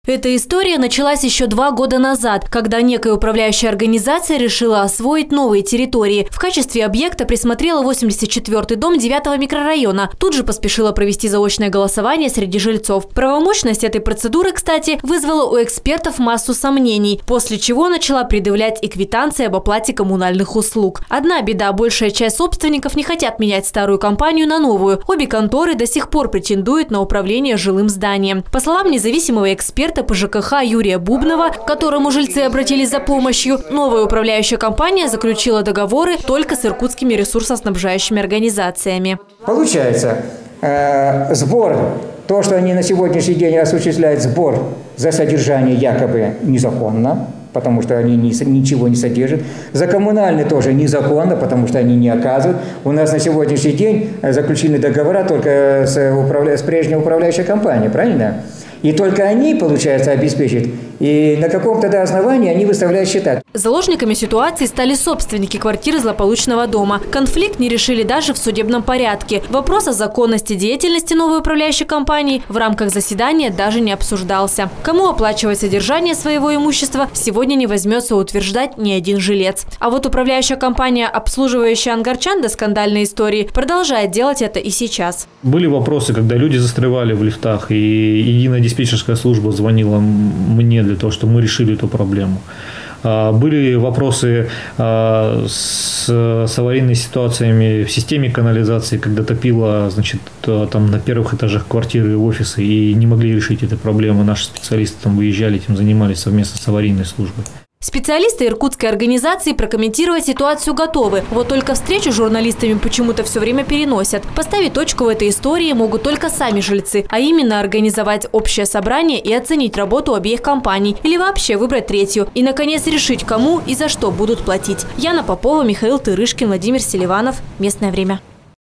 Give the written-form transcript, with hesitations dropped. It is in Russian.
Эта история началась еще 2 года назад, когда некая управляющая организация решила освоить новые территории. В качестве объекта присмотрела 84-й дом 9-го микрорайона. Тут же поспешила провести заочное голосование среди жильцов. Правомощность этой процедуры, кстати, вызвала у экспертов массу сомнений, после чего начала предъявлять и квитанции об оплате коммунальных услуг. Одна беда – большая часть собственников не хотят менять старую компанию на новую. Обе конторы до сих пор претендуют на управление жилым зданием. По словам независимого эксперта по ЖКХ Юрия Бубнова, к которому жильцы обратились за помощью, новая управляющая компания заключила договоры только с иркутскими ресурсоснабжающими организациями. Получается, сбор, то, что они на сегодняшний день осуществляют сбор за содержание якобы незаконно, потому что они ничего не содержат. За коммунальные тоже незаконно, потому что они не оказывают. У нас на сегодняшний день заключены договора только с прежней управляющей компанией, правильно? И только они, получается, обеспечат. И на каком-то основании они выставляют счета. Заложниками ситуации стали собственники квартиры злополучного дома. Конфликт не решили даже в судебном порядке. Вопрос о законности деятельности новой управляющей компании в рамках заседания даже не обсуждался. Кому оплачивать содержание своего имущества, сегодня не возьмется утверждать ни один жилец. А вот управляющая компания, обслуживающая ангарчан до скандальной истории, продолжает делать это и сейчас. Были вопросы, когда люди застревали в лифтах, и единая диспетчерская служба звонила мне для того, чтобы мы решили эту проблему. Были вопросы с аварийными ситуациями в системе канализации, когда топило, значит, там на первых этажах квартиры и офисы, и не могли решить эту проблему. Наши специалисты там выезжали, этим занимались совместно с аварийной службой. Специалисты иркутской организации прокомментировать ситуацию готовы. Вот только встречу с журналистами почему-то все время переносят. Поставить точку в этой истории могут только сами жильцы, а именно организовать общее собрание и оценить работу обеих компаний. Или вообще выбрать третью. И, наконец, решить, кому и за что будут платить. Яна Попова, Михаил Тырышкин, Владимир Селиванов. Местное время.